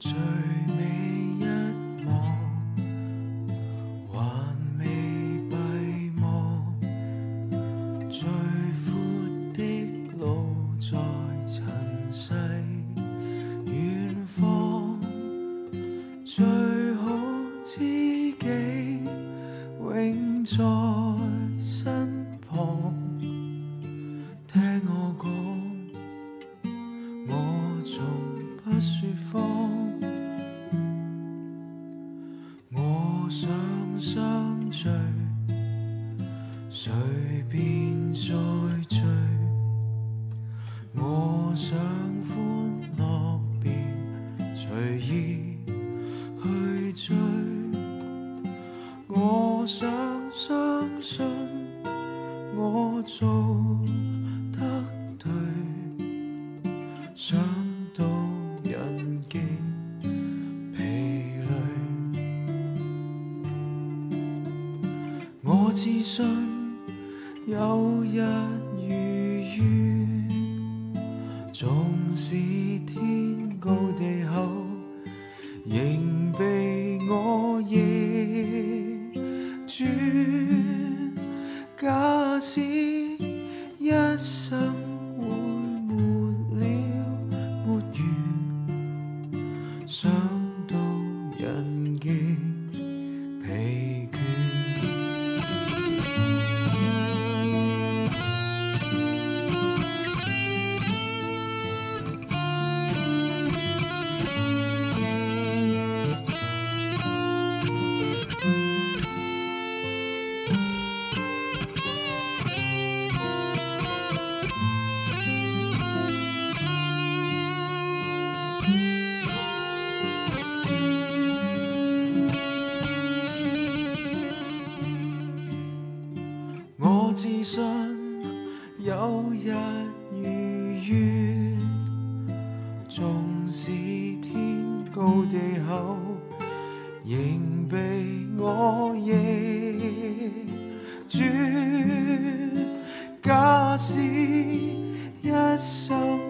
最美一幕還未閉幕，最闊的路在塵世遠方，最好知己永在身旁。聽我講，我從不說謊，我想相聚，隨便再聚，我想歡樂便隨意去追，我想相信我做得對，想到人極疲累，我自信有日如願，縱使天高地厚，仍被我逆轉。假使一生會沒了沒完，想到人極疲倦。我自信有日如願，縱使天高地厚，仍被我逆轉。假使一生